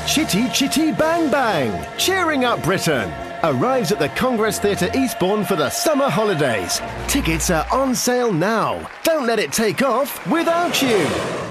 Chitty Chitty Bang Bang, cheering up Britain, arrives at the Congress Theatre Eastbourne for the summer holidays. Tickets are on sale now. Don't let it take off without you.